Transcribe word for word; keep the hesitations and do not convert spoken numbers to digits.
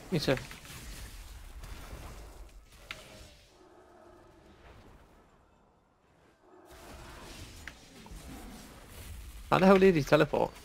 Me too. How the hell did he teleport?